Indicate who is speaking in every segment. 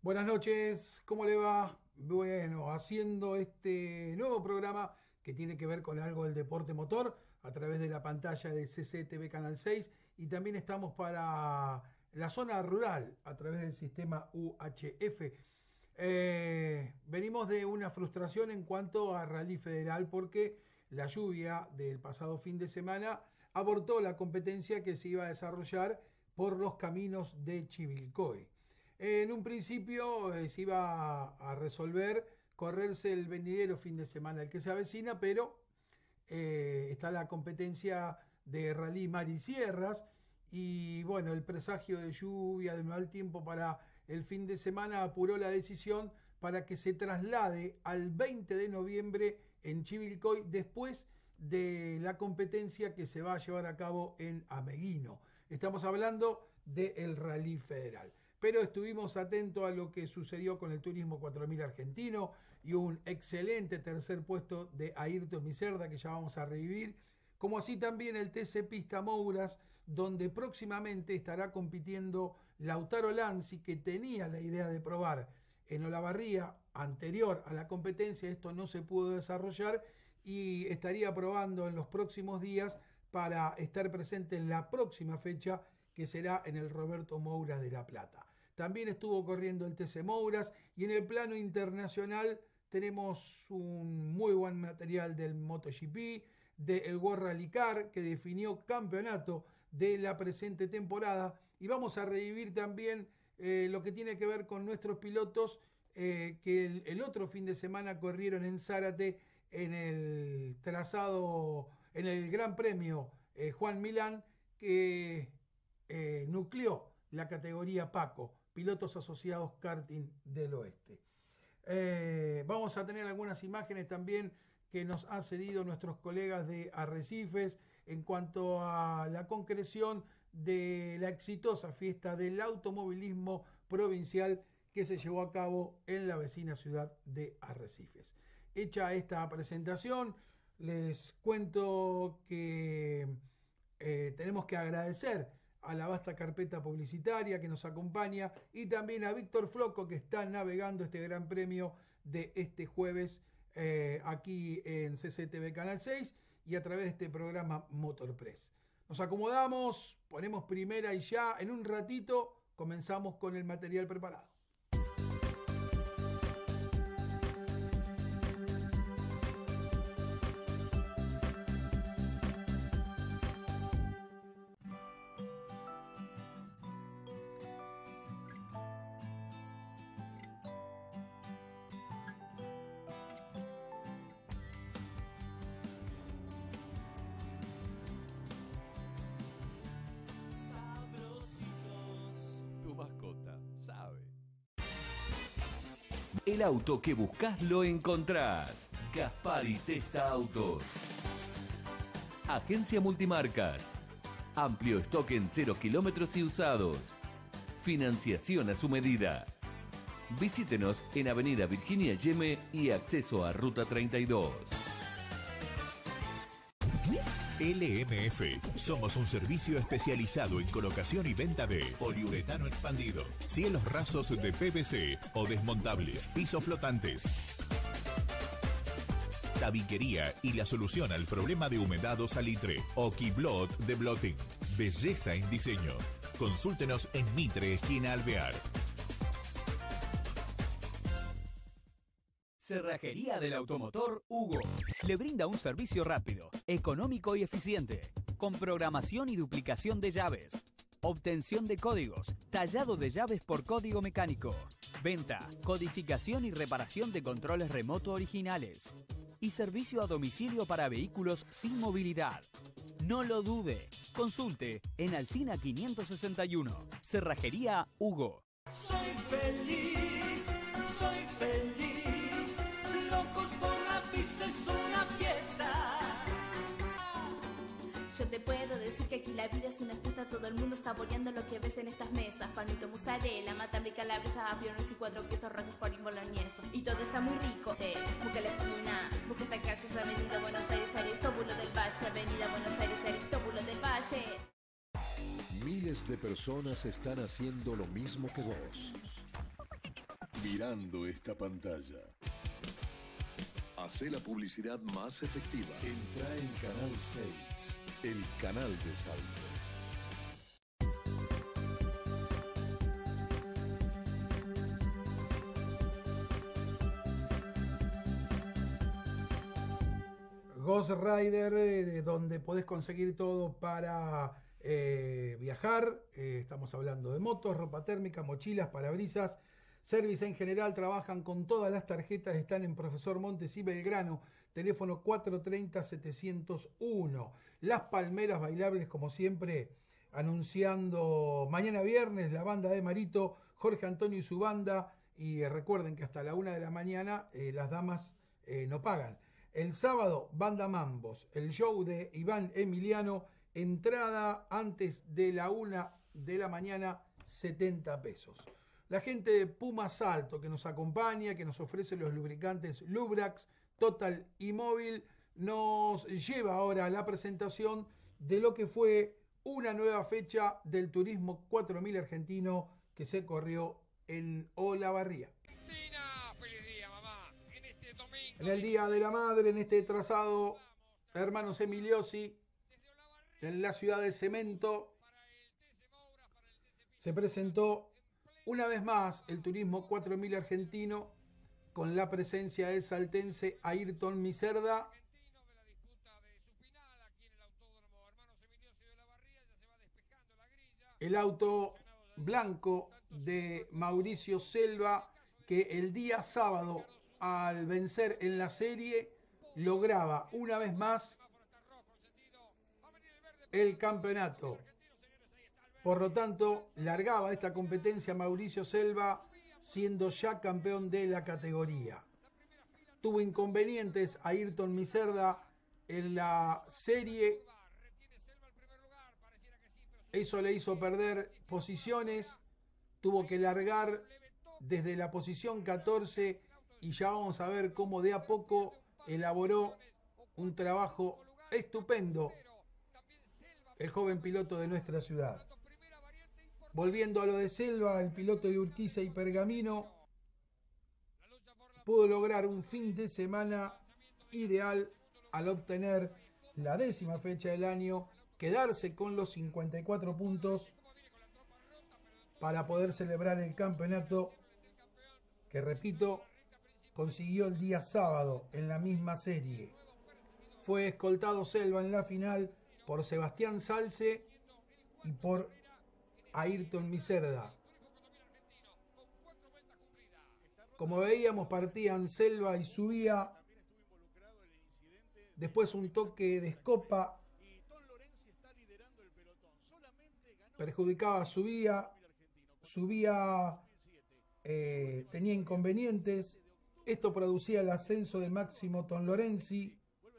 Speaker 1: Buenas noches, ¿cómo le va? Bueno, haciendo este nuevo programa que tiene que ver con algo del deporte motor a través de la pantalla de CCTV Canal 6 y también estamos para la zona rural a través del sistema UHF. Venimos de una frustración en cuanto a Rally Federal porque la lluvia del pasado fin de semana abortó la competencia que se iba a desarrollar por los caminos de Chivilcoy. En un principio se iba a resolver correrse el venidero fin de semana el que se avecina, pero está la competencia de Rally Mar y Sierras y bueno, el presagio de lluvia, de mal tiempo para el fin de semana apuró la decisión para que se traslade al 20 de noviembre en Chivilcoy después de la competencia que se va a llevar a cabo en Ameguino. Estamos hablando del Rally Federal. Pero estuvimos atentos a lo que sucedió con el Turismo 4000 argentino y un excelente tercer puesto de Ayrton Micerda que ya vamos a revivir, como así también el TC Pista Mouras, donde próximamente estará compitiendo Lautaro Lanzi, que tenía la idea de probar en Olavarría anterior a la competencia. Esto no se pudo desarrollar y estaría probando en los próximos días para estar presente en la próxima fecha que será en el Roberto Mouras de La Plata. También estuvo corriendo el TC Mouras y en el plano internacional tenemos un muy buen material del MotoGP, del World Rally Car, que definió campeonato de la presente temporada, y vamos a revivir también lo que tiene que ver con nuestros pilotos que el otro fin de semana corrieron en Zárate en el trazado, en el Gran Premio Juan Milán, que nucleó la categoría Paco, pilotos asociados karting del oeste. Vamos a tener algunas imágenes también que nos han cedido nuestros colegas de Arrecifes en cuanto a la concreción de la exitosa fiesta del automovilismo provincial que se llevó a cabo en la vecina ciudad de Arrecifes. Hecha esta presentación, les cuento que tenemos que agradecer a la vasta carpeta publicitaria que nos acompaña y también a Víctor Floco, que está navegando este gran premio de este jueves aquí en CCTV Canal 6 y a través de este programa Motor Press. Nos acomodamos, ponemos primera y ya en un ratito comenzamos con el material preparado.
Speaker 2: Tu mascota sabe.
Speaker 3: El auto que buscas lo encontrás. Gaspari Testa Autos. Agencia Multimarcas. Amplio stock en 0 kilómetros y usados. Financiación a su medida. Visítenos en Avenida Virginia Yeme y acceso a Ruta 32.
Speaker 4: LMF. Somos un servicio especializado en colocación y venta de poliuretano expandido, cielos rasos de PVC o desmontables, pisos flotantes, tabiquería y la solución al problema de humedad o salitre. Okiblot de Blotting. Belleza en diseño. Consúltenos en Mitre, esquina Alvear.
Speaker 5: Cerrajería del Automotor Hugo. Le brinda un servicio rápido, económico y eficiente, con programación y duplicación de llaves, obtención de códigos, tallado de llaves por código mecánico, venta, codificación y reparación de controles remoto originales y servicio a domicilio para vehículos sin movilidad. No lo dude. Consulte en Alsina 561. Cerrajería Hugo.
Speaker 6: Soy feliz, soy feliz. Locos por la pizza es una fiesta.
Speaker 7: Yo te puedo decir que aquí la vida es una fiesta. Todo el mundo está boleando lo que ves en estas mesas. Panito, mozzarella, matambre, calabresa, aviones y 4 quesos, roquefort y boloñeso. Y todo está muy rico. Busca la esquina, busca esta calle, es Avenida Buenos Aires, Aristóbulo del Valle. Avenida Buenos Aires, Aristóbulo del Valle.
Speaker 8: Miles de personas están haciendo lo mismo que vos. mirando esta pantalla. Hacé la publicidad más efectiva. Entra en Canal 6, el canal de Salto.
Speaker 1: Ghost Rider, donde podés conseguir todo para viajar. Estamos hablando de motos, ropa térmica, mochilas, parabrisas. Service en general, trabajan con todas las tarjetas, están en Profesor Montes y Belgrano, teléfono 430-701. Las Palmeras Bailables, como siempre, anunciando mañana viernes la banda de Marito, Jorge Antonio y su banda, y recuerden que hasta la 1 de la mañana las damas no pagan. El sábado, Banda Mambos, el show de Iván Emiliano, entrada antes de la 1 de la mañana, 70 pesos. La gente de Puma Salto que nos acompaña, que nos ofrece los lubricantes Lubrax, Total y Móvil, nos lleva ahora a la presentación de lo que fue una nueva fecha del Turismo 4000 argentino que se corrió en Olavarría. En el Día de la Madre, en este trazado, hermanos Emiliosi, en la ciudad de Cemento, se presentó una vez más el Turismo 4000 argentino con la presencia del saltense Ayrton Miserda. El auto blanco de Mauricio Selva, que el día sábado, al vencer en la serie, lograba una vez más el campeonato. Por lo tanto, largaba esta competencia Mauricio Selva, siendo ya campeón de la categoría. Tuvo inconvenientes a Ayrton Miserda en la serie. Eso le hizo perder posiciones. Tuvo que largar desde la posición 14 y ya vamos a ver cómo de a poco elaboró un trabajo estupendo el joven piloto de nuestra ciudad. Volviendo a lo de Selva, el piloto de Urquiza y Pergamino pudo lograr un fin de semana ideal al obtener la 10ª fecha del año, quedarse con los 54 puntos para poder celebrar el campeonato que, repito, consiguió el día sábado en la misma serie. Fue escoltado Selva en la final por Sebastián Salce y por Ayrton Miserda. Como veíamos, partían Selva y subía. Después un toque de escopa perjudicaba a Subía. Tenía inconvenientes. Esto producía el ascenso de Máximo Tonlorenzi.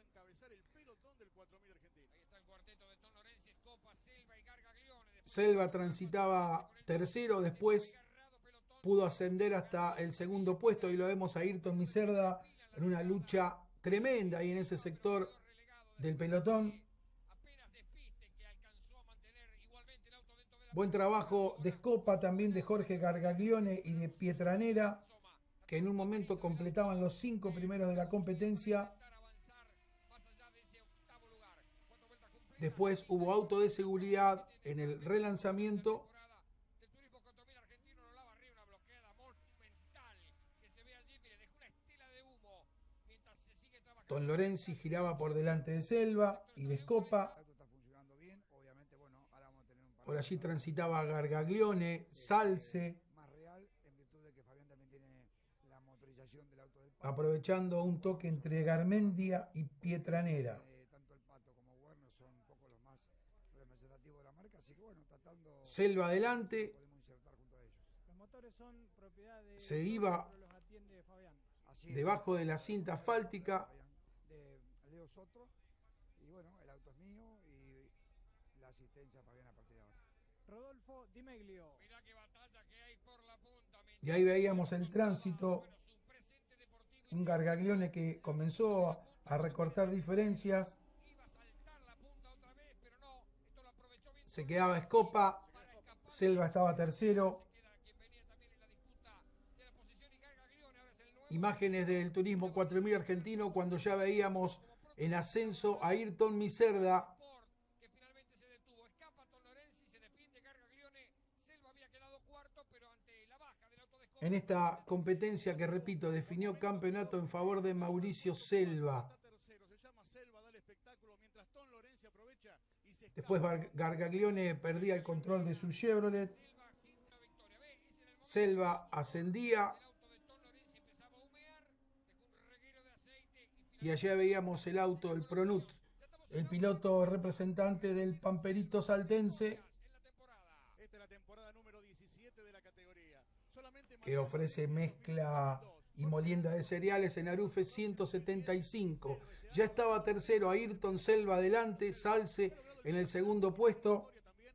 Speaker 1: Selva transitaba tercero, después pudo ascender hasta el segundo puesto y lo vemos a Ayrton Miserda en una lucha tremenda ahí en ese sector del pelotón. Buen trabajo de escopa también de Jorge Gargaglione y de Pietranera, que en un momento completaban los 5 primeros de la competencia. Después hubo auto de seguridad en el relanzamiento. Tonlorenzi giraba por delante de Selva y de escopa. Por allí transitaba Gargaglione, Salce, aprovechando un toque entre Garmendia y Pietranera. Selva adelante, se iba debajo de la cinta asfáltica. Y ahí veíamos el tránsito, un Gargaglione que comenzó a recortar diferencias. Se quedaba escopa, Selva estaba tercero. Imágenes del Turismo 4000 argentino cuando ya veíamos en ascenso a Ayrton Miserda. En esta competencia que, repito, definió campeonato en favor de Mauricio Selva. Después Gargaglione perdía el control de su Chevrolet. Selva ascendía. Y allá veíamos el auto, el Pronut, el piloto representante del Pamperito Saltense, que ofrece mezcla y molienda de cereales en Arufe 175. Ya estaba tercero Ayrton Selva adelante, Salce en el segundo puesto.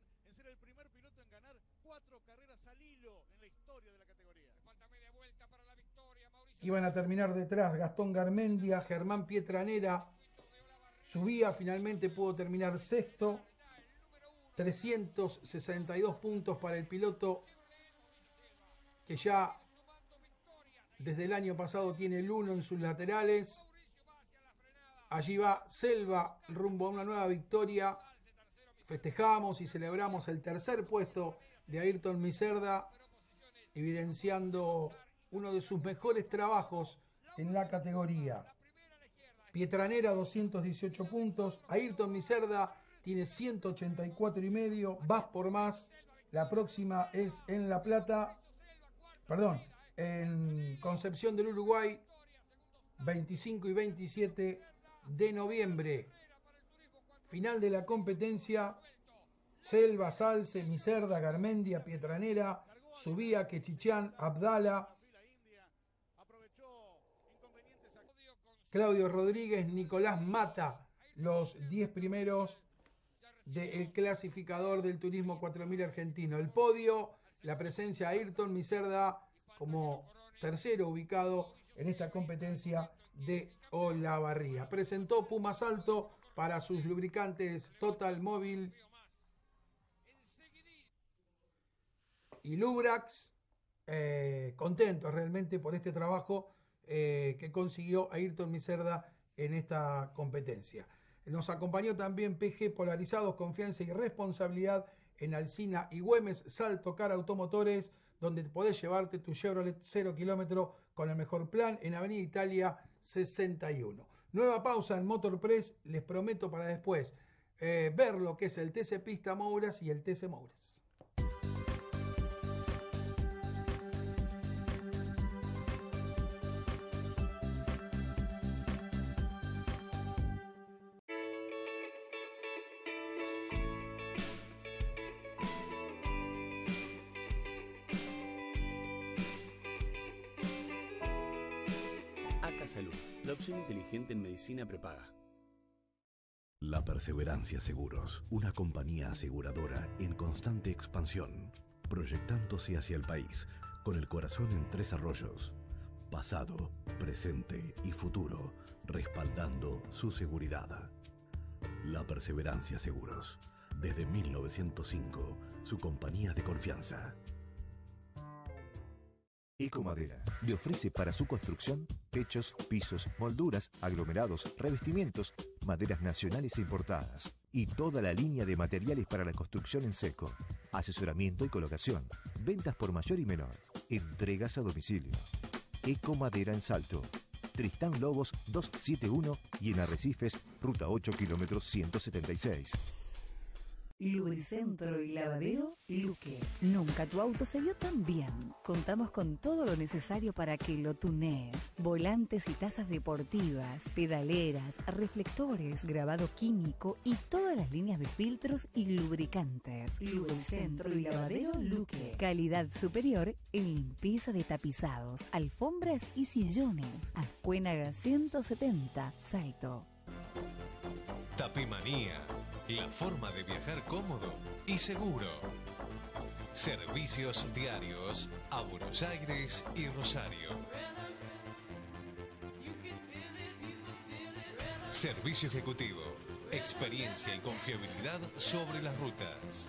Speaker 1: Iban a terminar detrás Gastón Garmendia, Germán Pietranera. Subía, finalmente pudo terminar sexto. 362 puntos para el piloto que ya desde el año pasado tiene el 1 en sus laterales. Allí va Selva rumbo a una nueva victoria. Festejamos y celebramos el tercer puesto de Ayrton Miserda, evidenciando uno de sus mejores trabajos en la categoría. Pietranera 218 puntos, Ayrton Miserda tiene 184 y medio, vas por más. La próxima es en La Plata, en Concepción del Uruguay, 25 y 27 de noviembre. Final de la competencia: Selva, Salce, Miserda, Garmendia, Pietranera, Subía, Quechichán, Abdala, Claudio Rodríguez, Nicolás Mata, los 10 primeros del clasificador del Turismo 4000 argentino. El podio, la presencia de Ayrton Miserda como tercero ubicado en esta competencia de Olavarría. Presentó Puma Salto para sus lubricantes Total Móvil y Lubrax. Contentos realmente por este trabajo que consiguió Ayrton Miserda en esta competencia. Nos acompañó también PG Polarizados, confianza y responsabilidad en Alsina y Güemes, Salto Car Automotores, donde podés llevarte tu Chevrolet 0 kilómetro con el mejor plan en Avenida Italia 61. Nueva pausa en Motorpress, les prometo para después ver lo que es el TC Pista Mouras y el TC Mouras.
Speaker 9: Salud, la opción inteligente en medicina prepaga.
Speaker 10: La Perseverancia Seguros, una compañía aseguradora en constante expansión, proyectándose hacia el país, con el corazón en Tres Arroyos. Pasado, presente y futuro, respaldando su seguridad. La Perseverancia Seguros, desde 1905, su compañía de confianza.
Speaker 11: Ecomadera le ofrece para su construcción techos, pisos, molduras, aglomerados, revestimientos, maderas nacionales e importadas y toda la línea de materiales para la construcción en seco, asesoramiento y colocación, ventas por mayor y menor, entregas a domicilio. Ecomadera en Salto, Tristán Lobos 271 y en Arrecifes, ruta 8 kilómetros 176.
Speaker 12: Lubricentro y lavadero Luque. Nunca tu auto se vio tan bien. Contamos con todo lo necesario para que lo tunees. Volantes y tazas deportivas, pedaleras, reflectores, grabado químico y todas las líneas de filtros y lubricantes. Lubricentro y lavadero Luque. Calidad superior en limpieza de tapizados, alfombras y sillones. Ascuénaga 170, Salto.
Speaker 13: Tapimanía. La forma de viajar cómodo y seguro. Servicios diarios a Buenos Aires y Rosario. Servicio ejecutivo. Experiencia y confiabilidad sobre las rutas.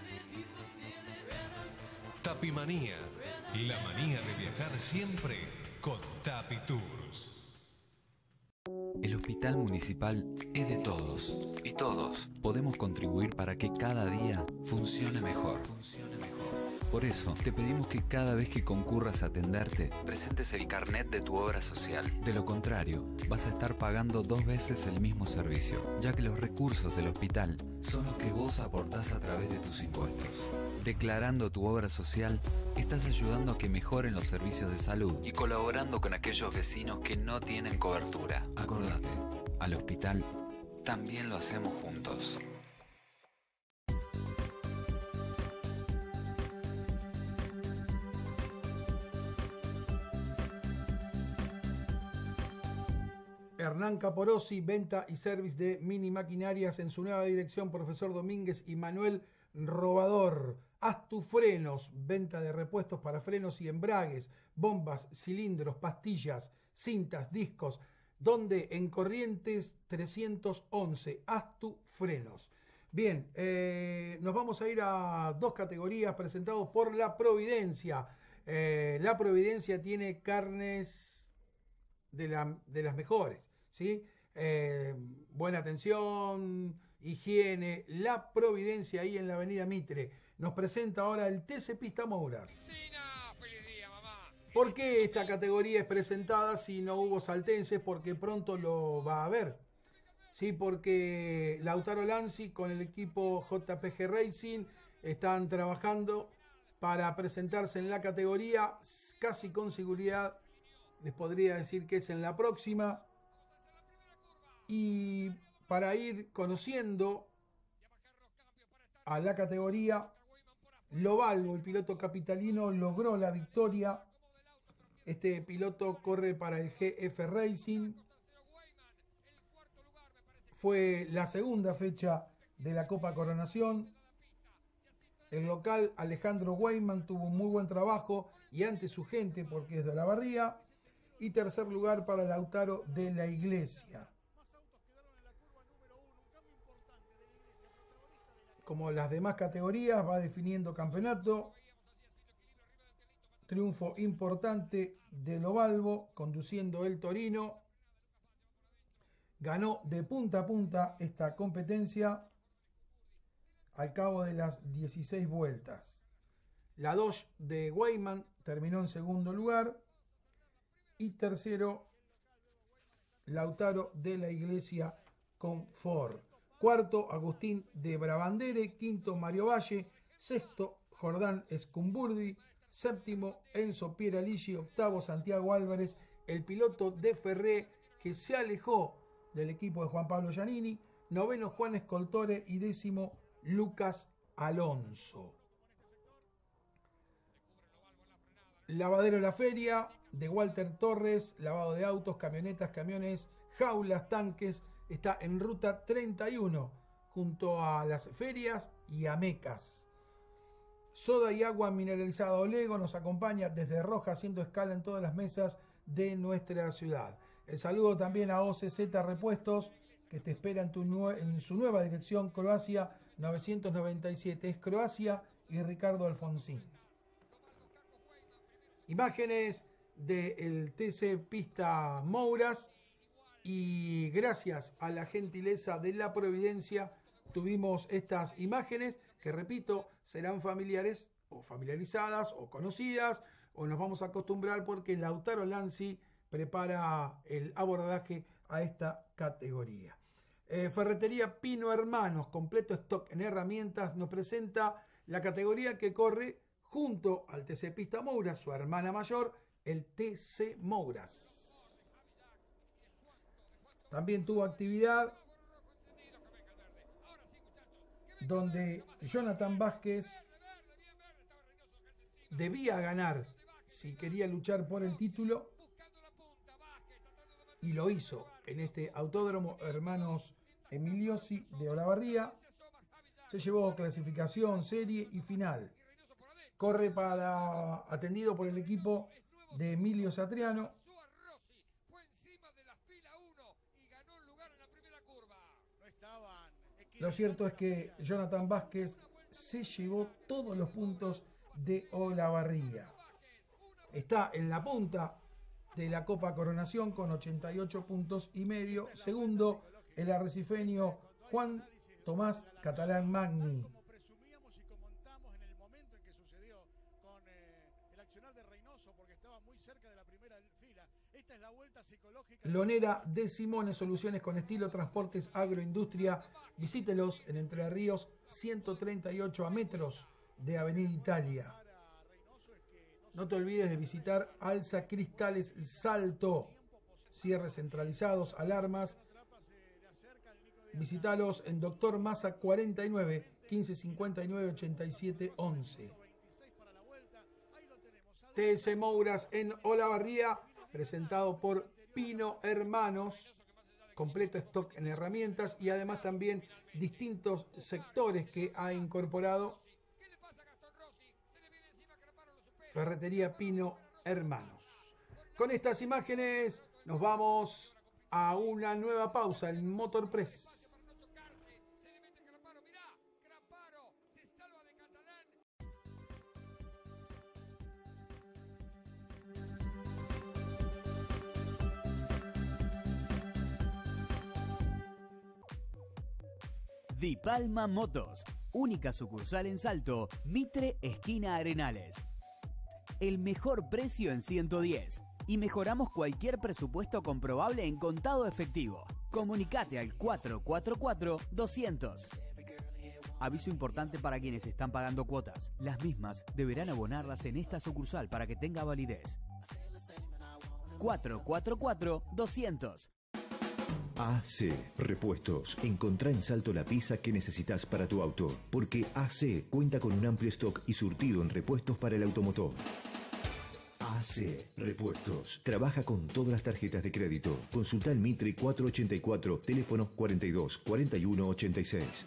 Speaker 13: Tapimanía. La manía de viajar siempre con Tapi Tours.
Speaker 14: El hospital municipal es de todos y todos podemos contribuir para que cada día funcione mejor. Por eso, te pedimos que cada vez que concurras a atenderte, presentes el carnet de tu obra social. De lo contrario, vas a estar pagando 2 veces el mismo servicio, ya que los recursos del hospital son los que vos aportás a través de tus impuestos. Declarando tu obra social, estás ayudando a que mejoren los servicios de salud y colaborando con aquellos vecinos que no tienen cobertura. Acordate, al hospital también lo hacemos juntos.
Speaker 1: Hernán Caporosi, venta y service de mini maquinarias en su nueva dirección, Profesor Domínguez y Manuel Robador. Astufrenos, venta de repuestos para frenos y embragues, bombas, cilindros, pastillas, cintas, discos, donde en Corrientes 311, Astufrenos. Bien, nos vamos a ir a 2 categorías presentados por La Providencia. La Providencia tiene carnes de las mejores, ¿sí? Buena atención, higiene. La Providencia, ahí en la avenida Mitre. Nos presenta ahora el TC Pista Mouras. ¿Por qué esta categoría es presentada si no hubo saltenses? Porque pronto lo va a haber. Sí, porque Lautaro Lanzi con el equipo JPG Racing están trabajando para presentarse en la categoría. Casi con seguridad les podría decir que es en la próxima. Y para ir conociendo a la categoría, Lobalvo, el piloto capitalino, logró la victoria. Este piloto corre para el GF Racing. Fue la segunda fecha de la Copa Coronación. El local Alejandro Weyman tuvo un muy buen trabajo y ante su gente, porque es de Olavarría. Y tercer lugar para Lautaro de la Iglesia. Como las demás categorías, va definiendo campeonato. Triunfo importante de Lobalvo, conduciendo el Torino. Ganó de punta a punta esta competencia al cabo de las 16 vueltas. La Dodge de Weyman terminó en segundo lugar. Y tercero, Lautaro de la Iglesia con Ford. Cuarto, Agustín de Brabandere. Quinto, Mario Valle. Sexto, Jordán Scumburdi. Séptimo, Enzo Pieraligi. Octavo, Santiago Álvarez, el piloto de Ferré, que se alejó del equipo de Juan Pablo Giannini. Noveno, Juan Escoltore. Y décimo, Lucas Alonso. Lavadero La Feria de Walter Torres, lavado de autos, camionetas, camiones, jaulas, tanques. Está en ruta 31 junto a las ferias y a Mecas. Soda y agua mineralizada Olego nos acompaña desde Roja, haciendo escala en todas las mesas de nuestra ciudad. El saludo también a OCZ Repuestos, que te espera en su nueva dirección, Croacia 997. Es Croacia y Ricardo Alfonsín. Imágenes del TC Pista Mouras, y gracias a la gentileza de La Providencia tuvimos estas imágenes que, repito, serán familiares o familiarizadas o conocidas, o nos vamos a acostumbrar porque Lautaro Lanzi prepara el abordaje a esta categoría. Ferretería Pino Hermanos, completo stock en herramientas, nos presenta la categoría que corre junto al TC Pista Mouras, su hermana mayor, el TC Mouras. También tuvo actividad donde Jonathan Vázquez debía ganar si quería luchar por el título, y lo hizo en este autódromo Hermanos Emiliosi de Olavarría. Se llevó clasificación, serie y final. Corre atendido por el equipo de Emilio Satriano. Lo cierto es que Jonathan Vázquez se llevó todos los puntos de Olavarría. Está en la punta de la Copa Coronación con 88 puntos y medio. Segundo, el arrecifeño Juan Tomás Catalán Magni. Lonera de Simone, soluciones con estilo, transportes, agroindustria. Visítelos en Entre Ríos 138 a metros de Avenida Italia. No te olvides de visitar Alza Cristales Salto. Cierres centralizados, alarmas. Visítalos en Doctor Massa 49 1559 87 11. TS Mouras en Olavarría, presentado por Pino Hermanos, completo stock en herramientas y además también distintos sectores que ha incorporado Ferretería Pino Hermanos. Con estas imágenes nos vamos a una nueva pausa en Motor Press.
Speaker 5: Di Palma Motos, única sucursal en Salto, Mitre, esquina Arenales. El mejor precio en 110 y mejoramos cualquier presupuesto comprobable en contado efectivo. Comunicate al 444-200. Aviso importante para quienes están pagando cuotas. Las mismas deberán abonarlas en esta sucursal para que tenga validez. 444-200.
Speaker 11: AC Repuestos. Encontrá en Salto la pieza que necesitas para tu auto, porque AC cuenta con un amplio stock y surtido en repuestos para el automotor. AC Repuestos. Trabaja con todas las tarjetas de crédito. Consulta el Mitre 484, teléfono 42 41 86.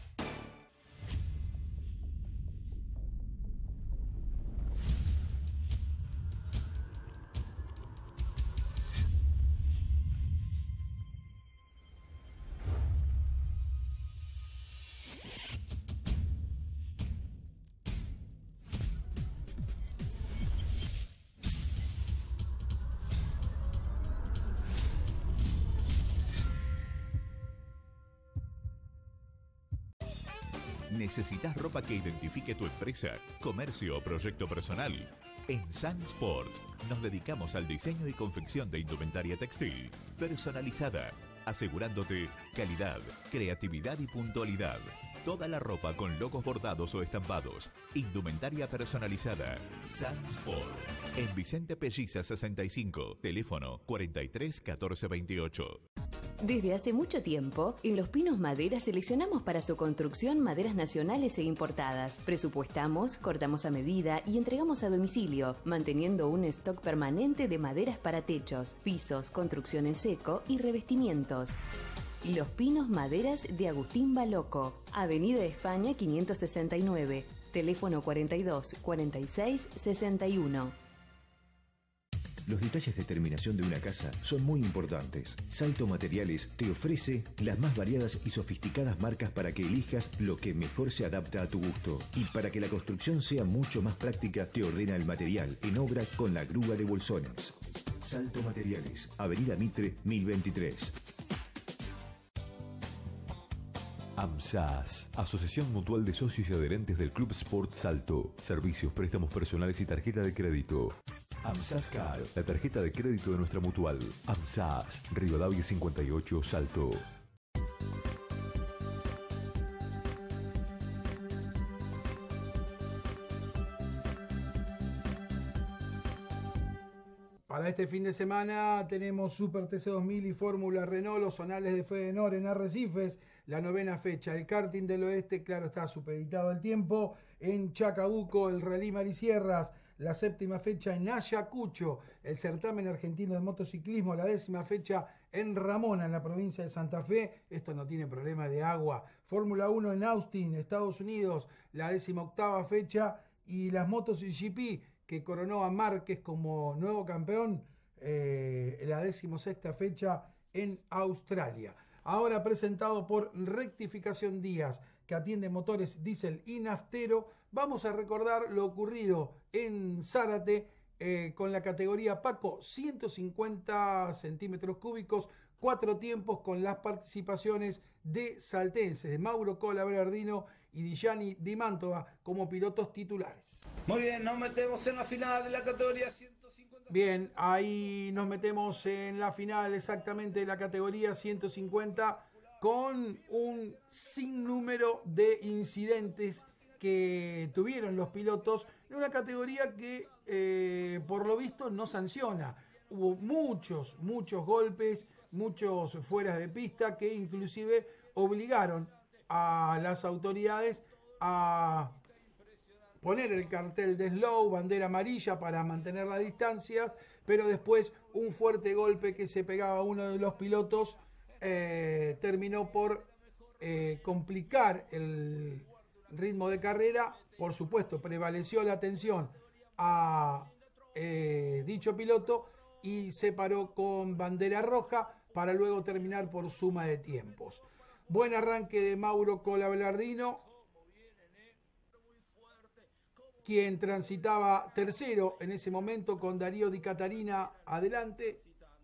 Speaker 4: ¿Necesitas ropa que identifique tu empresa, comercio o proyecto personal? En Sansport nos dedicamos al diseño y confección de indumentaria textil personalizada, asegurándote calidad, creatividad y puntualidad. Toda la ropa con logos bordados o estampados. Indumentaria personalizada. Sansport. En Vicente Pelliza 65. Teléfono 43 14 28.
Speaker 15: Desde hace mucho tiempo, en Los Pinos Madera seleccionamos para su construcción maderas nacionales e importadas. Presupuestamos, cortamos a medida y entregamos a domicilio, manteniendo un stock permanente de maderas para techos, pisos, construcción en seco y revestimientos. Los Pinos Maderas de Agustín Baloco, Avenida España 569, teléfono 42 46 61.
Speaker 11: Los detalles de terminación de una casa son muy importantes. Salto Materiales te ofrece las más variadas y sofisticadas marcas para que elijas lo que mejor se adapta a tu gusto. Y para que la construcción sea mucho más práctica, te ordena el material en obra con la grúa de bolsones. Salto Materiales, Avenida Mitre 1023.
Speaker 10: AMSAS, Asociación Mutual de Socios y Adherentes del Club Sport Salto. Servicios, préstamos personales y tarjeta de crédito. AMSAS Car, la tarjeta de crédito de nuestra mutual. AMSAS, Rivadavia 58, Salto.
Speaker 1: Para este fin de semana tenemos Super TC2000 y Fórmula Renault, los zonales de Fedenor en Arrecifes, la 9ª fecha. El karting del oeste, claro, está supeditado al tiempo. En Chacabuco, el Rally Marisierras, la 7ª fecha en Ayacucho, el certamen argentino de motociclismo, la 10ª fecha en Ramona, en la provincia de Santa Fe. Esto no tiene problema de agua. Fórmula 1 en Austin, Estados Unidos, la 18ª fecha. Y las motos GP, que coronó a Márquez como nuevo campeón, la 16ª fecha en Australia. Ahora presentado por Rectificación Díaz, que atiende motores diésel y naftero, vamos a recordar lo ocurrido en Zárate con la categoría Paco, 150 centímetros cúbicos, 4 tiempos con las participaciones de saltenses, de Mauro Cola Bernardino y de Gianni Di Mantova como pilotos titulares.
Speaker 16: Muy bien, nos metemos en la final de la categoría 150.
Speaker 1: Bien, ahí nos metemos en la final exactamente de la categoría 150 con un sinnúmero de incidentes que tuvieron los pilotos en una categoría que por lo visto no sanciona. Hubo muchos golpes, muchos fueras de pista que inclusive obligaron a las autoridades a poner el cartel de slow, bandera amarilla para mantener la distancia, pero después un fuerte golpe que se pegaba a uno de los pilotos terminó por complicar el ritmo de carrera. Por supuesto, prevaleció la atención a dicho piloto y se paró con bandera roja para luego terminar por suma de tiempos. Buen arranque de Mauro Cola Bernardino, quien transitaba tercero en ese momento con Darío Di Catarina adelante.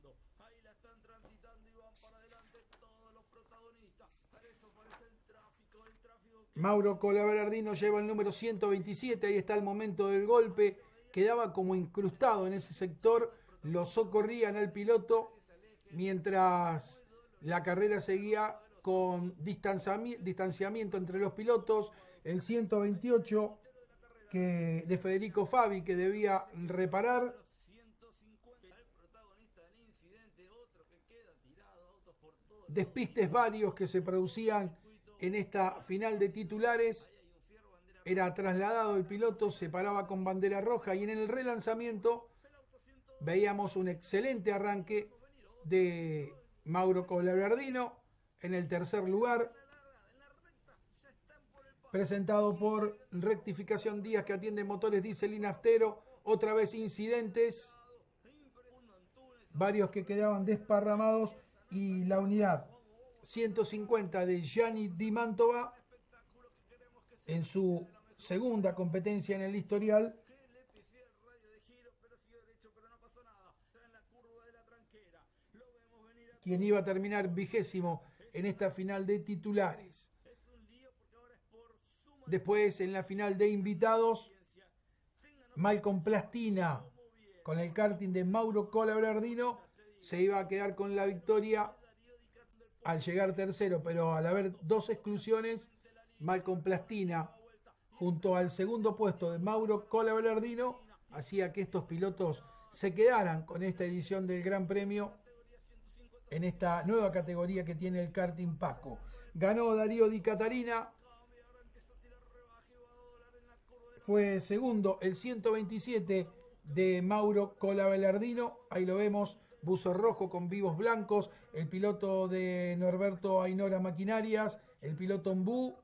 Speaker 1: Mauro Cola Bernardino lleva el número 127, ahí está el momento del golpe, quedaba como incrustado en ese sector, lo socorrían al piloto mientras la carrera seguía con distanciamiento entre los pilotos. El 128 de Federico Fabi, que debía reparar. Despistes varios que se producían en esta final de titulares. Era trasladado el piloto, se paraba con bandera roja y en el relanzamiento veíamos un excelente arranque de Mauro Cola Bernardino en el tercer lugar, presentado por Rectificación Díaz, que atiende motores diésel y naftero. Otra vez incidentes, varios que quedaban desparramados, y la unidad 150 de Gianni Di Mantova en su segunda competencia en el historial, quien iba a terminar 20º en esta final de titulares. Después, en la final de invitados, Malcolm Plastina con el karting de Mauro Cola Bernardino se iba a quedar con la victoria al llegar tercero, pero al haber dos exclusiones, Malcolm Plastina junto al segundo puesto de Mauro Cola Bernardino hacía que estos pilotos se quedaran con esta edición del Gran Premio en esta nueva categoría que tiene el karting Paco. Ganó Darío Di Catarina, fue segundo el 127 de Mauro Cola Bernardino, ahí lo vemos, buzo rojo con vivos blancos, el piloto de Norberto Ainora Maquinarias, el piloto Ombú.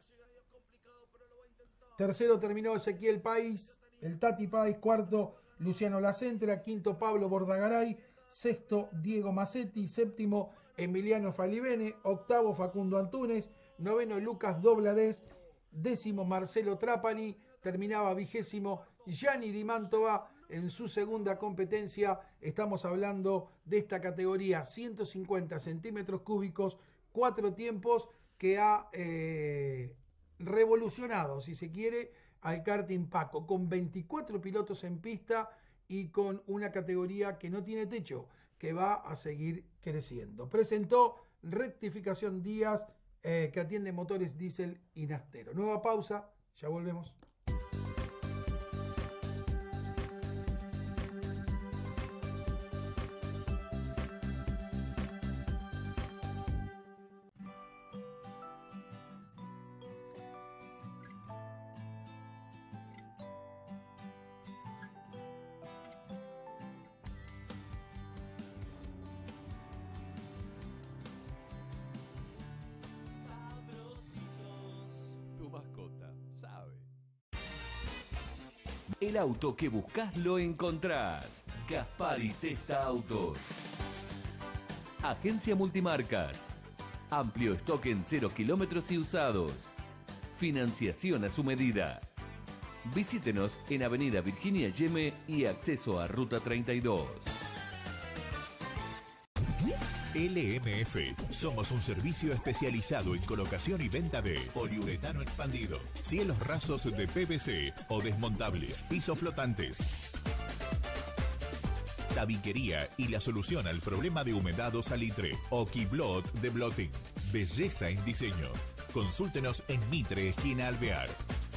Speaker 1: Tercero terminó Ezequiel País, el Tati País, cuarto Luciano Lacentra, quinto Pablo Bordagaray, sexto Diego Massetti, séptimo Emiliano Falivene, octavo Facundo Antunes, noveno Lucas Dobladés, décimo Marcelo Trapani, terminaba 20º Gianni Di Mantova en su segunda competencia. Estamos hablando de esta categoría 150 centímetros cúbicos, 4 tiempos, que ha revolucionado, si se quiere, al karting Paco, con 24 pilotos en pista y con una categoría que no tiene techo, que va a seguir creciendo. Presentó Rectificación Díaz, que atiende motores diésel y naftero. Nueva pausa, ya volvemos.
Speaker 3: El auto que buscas lo encontrás. Gaspari Testa Autos. Agencia Multimarcas. Amplio stock en 0 kilómetros y usados. Financiación a su medida. Visítenos en Avenida Virginia Yeme y acceso a Ruta 32.
Speaker 4: LMF. Somos un servicio especializado en colocación y venta de poliuretano expandido, cielos rasos de PVC o desmontables, pisos flotantes, tabiquería y la solución al problema de humedad o salitre. Oquiblot de Blotting. Belleza en diseño. Consúltenos en Mitre, esquina Alvear.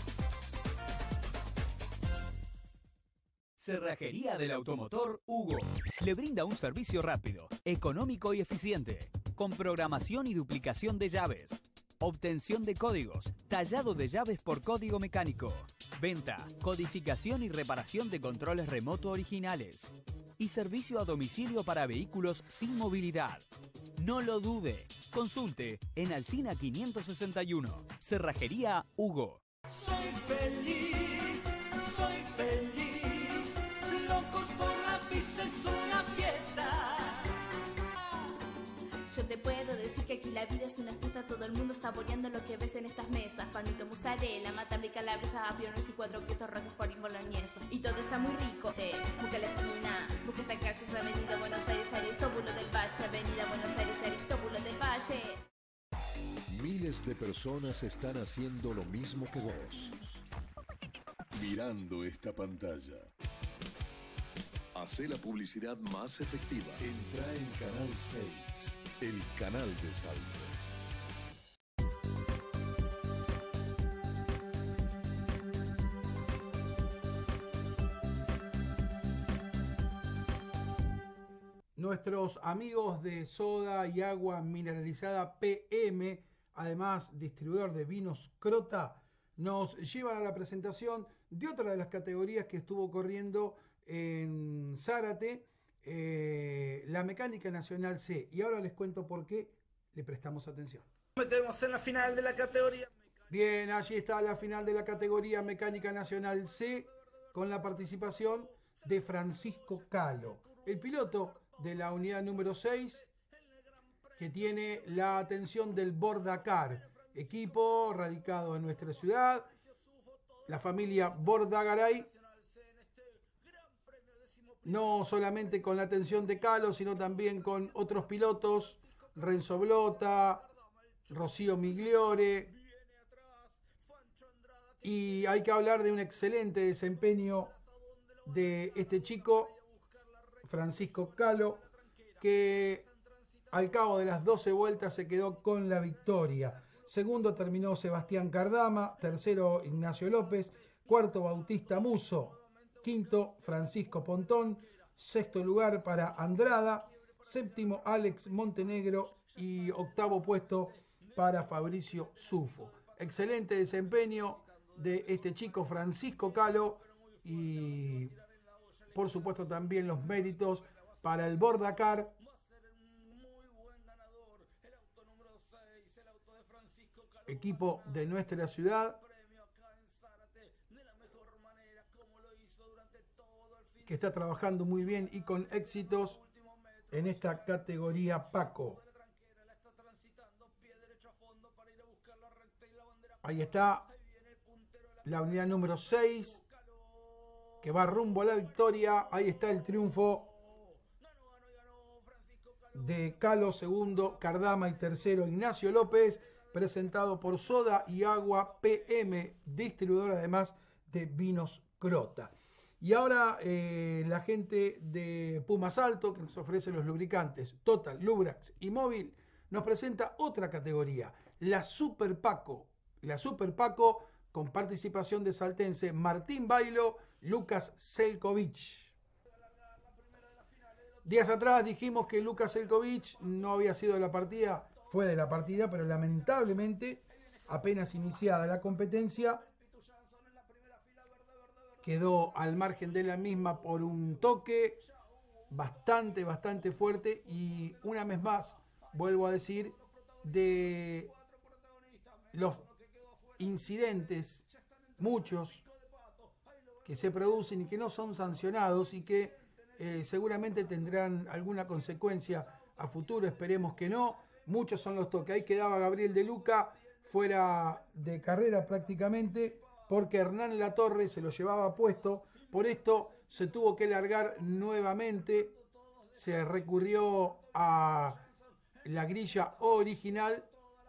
Speaker 5: Cerrajería del Automotor Hugo. Le brinda un servicio rápido, económico y eficiente, con programación y duplicación de llaves, obtención de códigos, tallado de llaves por código mecánico, venta, codificación y reparación de controles remoto originales y servicio a domicilio para vehículos sin movilidad. No lo dude. Consulte en Alsina 561. Cerrajería Hugo.
Speaker 6: Soy feliz, soy feliz. Locos por la pizza es una fiesta.
Speaker 7: Yo te puedo decir que aquí la vida es una fiesta, todo el mundo saboreando lo que ves en estas mesas. Panito, mozzarella, matambre, calabresa, aviones y 4 quesos, roquefort y boloñesa. Y todo está muy rico. Busca la esquina, busca esta calle, es Avenida Buenos Aires, Aristóbulo del Valle. Avenida Buenos Aires, Aristóbulo del Valle.
Speaker 8: Miles de personas están haciendo lo mismo que vos. Mirando esta pantalla. Hacé la publicidad más efectiva. Entra en Canal 6, el canal de Salto.
Speaker 1: Nuestros amigos de soda y agua mineralizada PM, además distribuidor de vinos Crota, nos llevan a la presentación de otra de las categorías que estuvo corriendo en Zárate, la Mecánica Nacional C. Y ahora les cuento por qué le prestamos atención.
Speaker 16: Metemos en la final de la categoría.
Speaker 1: Bien, allí está la final de la categoría Mecánica Nacional C con la participación de Francisco Calo, el piloto de la unidad número 6, que tiene la atención del Bordacar, equipo radicado en nuestra ciudad, la familia Bordagaray, no solamente con la atención de Calo, sino también con otros pilotos, Renzo Blota, Rocío Migliore, y hay que hablar de un excelente desempeño de este chico, Francisco Calo, que al cabo de las 12 vueltas se quedó con la victoria. Segundo terminó Sebastián Cardama, tercero Ignacio López, cuarto Bautista Muso, quinto Francisco Pontón, sexto lugar para Andrada, séptimo Alex Montenegro y octavo puesto para Fabricio Sufo. Excelente desempeño de este chico Francisco Calo y por supuesto también los méritos para el Bordacar, equipo de nuestra ciudad, que está trabajando muy bien y con éxitos en esta categoría Paco. Ahí está la unidad número 6, que va rumbo a la victoria. Ahí está el triunfo de Calo, segundo Cardama y tercero Ignacio López, presentado por Soda y Agua PM, distribuidor además de vinos Crota. Y ahora la gente de Pumas Alto, que nos ofrece los lubricantes Total, Lubrax y Móvil, nos presenta otra categoría, la Super Paco. La Super Paco con participación de saltense Martín Bailo, Lucas Selkovic. Días atrás dijimos que Lucas Selkovic no había sido de la partida, fue de la partida, pero lamentablemente, apenas iniciada la competencia, quedó al margen de la misma por un toque bastante fuerte y una vez más, vuelvo a decir, de los incidentes, muchos, que se producen y que no son sancionados y que seguramente tendrán alguna consecuencia a futuro, esperemos que no. Muchos son los toques. Ahí quedaba Gabriel De Luca fuera de carrera prácticamente porque Hernán Latorre se lo llevaba puesto. Por esto se tuvo que largar nuevamente. Se recurrió a la grilla original.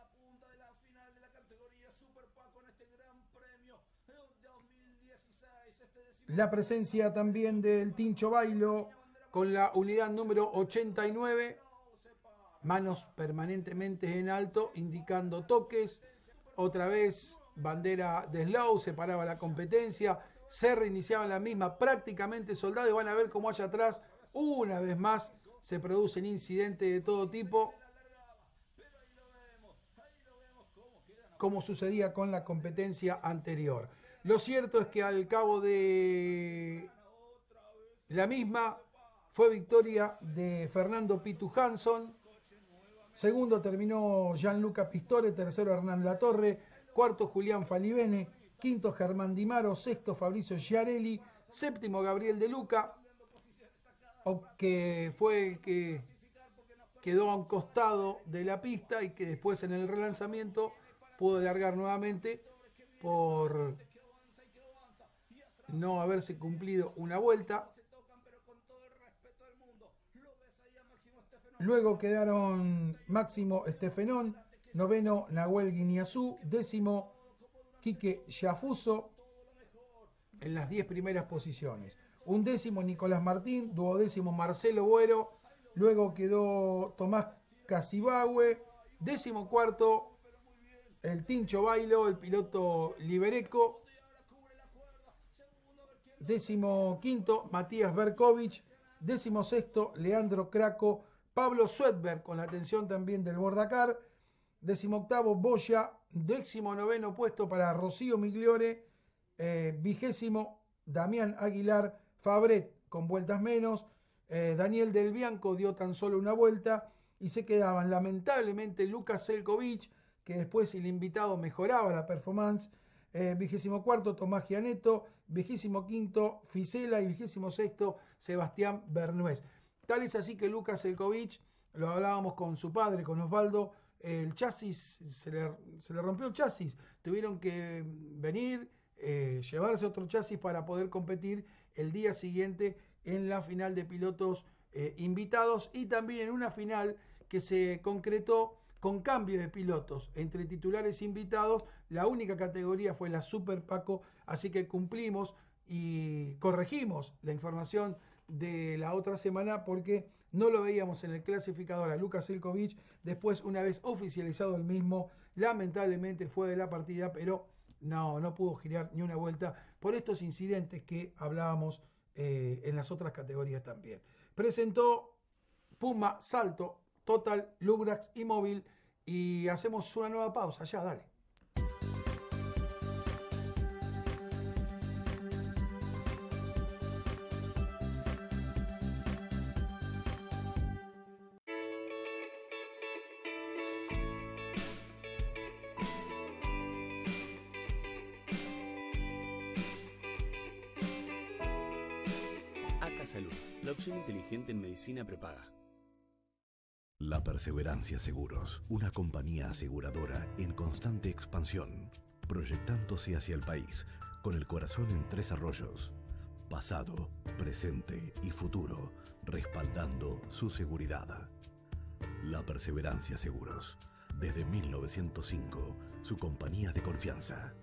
Speaker 1: La presencia también del Tincho Bailo con la unidad número 89. Manos permanentemente en alto, indicando toques. Otra vez bandera de slow, se paraba la competencia. Se reiniciaba la misma, prácticamente soldado. Y van a ver cómo allá atrás, una vez más, se producen incidentes de todo tipo. Como sucedía con la competencia anterior. Lo cierto es que al cabo de la misma fue victoria de Fernando Pitu Hanson. Segundo terminó Gianluca Pistore, tercero Hernán Latorre, cuarto Julián Falivene, quinto Germán Di Maro, sexto Fabrizio Giarelli, séptimo Gabriel De Luca, que fue el que quedó a un costado de la pista y que después en el relanzamiento pudo largar nuevamente por no haberse cumplido una vuelta. Luego quedaron Máximo Estefenón, noveno Nahuel Guiñazú, décimo Quique Yafuso en las 10 primeras posiciones. Undécimo Nicolás Martín, duodécimo Marcelo Buero, luego quedó Tomás Casibahue, décimo cuarto el Tincho Bailo, el piloto Libereco, décimo quinto Matías Berkovich, décimo sexto Leandro Craco, Pablo Swedberg con la atención también del Bordacar, 18º Boya, 19º puesto para Rocío Migliore, 20º Damián Aguilar, Fabret con vueltas menos, Daniel Del Bianco dio tan solo una vuelta y se quedaban lamentablemente Lucas Selkovic, que después el invitado mejoraba la performance, 24º Tomás Gianetto, 25º Fisela y 26º Sebastián Bernués. Tal es así que Lucas Selkovic, lo hablábamos con su padre, con Osvaldo, el chasis, se le rompió el chasis, tuvieron que venir, llevarse otro chasis para poder competir el día siguiente en la final de pilotos invitados y también en una final que se concretó con cambio de pilotos entre titulares e invitados. La única categoría fue la Super Paco, así que cumplimos y corregimos la información de la otra semana porque no lo veíamos en el clasificador a Lucas Selkovic. Después, una vez oficializado el mismo, lamentablemente fue de la partida, pero no pudo girar ni una vuelta por estos incidentes que hablábamos en las otras categorías también. Presentó Puma, Salto, Total, Lubrax y Móvil y hacemos una nueva pausa. Ya, dale.
Speaker 9: ACA Salud, la opción inteligente en medicina prepaga.
Speaker 10: La Perseverancia Seguros, una compañía aseguradora en constante expansión, proyectándose hacia el país, con el corazón en 3 arroyos, pasado, presente y futuro, respaldando su seguridad. La Perseverancia Seguros, desde 1905, su compañía de confianza.